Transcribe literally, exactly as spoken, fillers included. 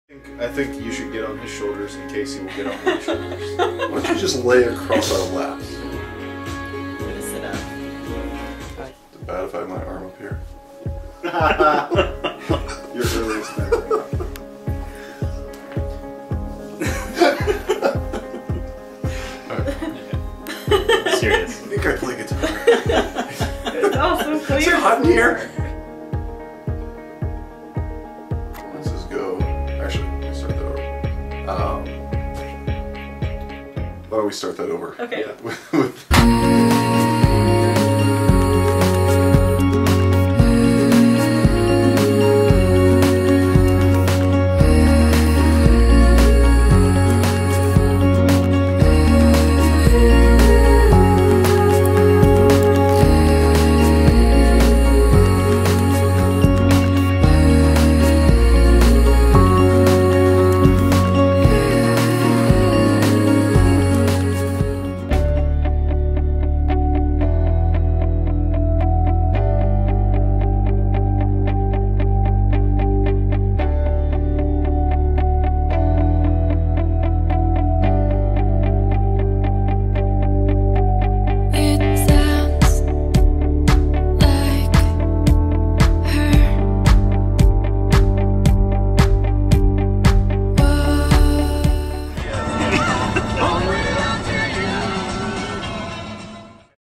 I think you should get on his shoulders and Casey will get on my shoulders. Why don't you just lay across our laps? I'm gonna sit up. Is it bad if I have my arm up here? Your earliest memory. Right. Serious. I think I play guitar. It's also clear. Is it hot in here? Let's just go. Actually, let me start that over. Um, why don't we start that over? Okay. With, with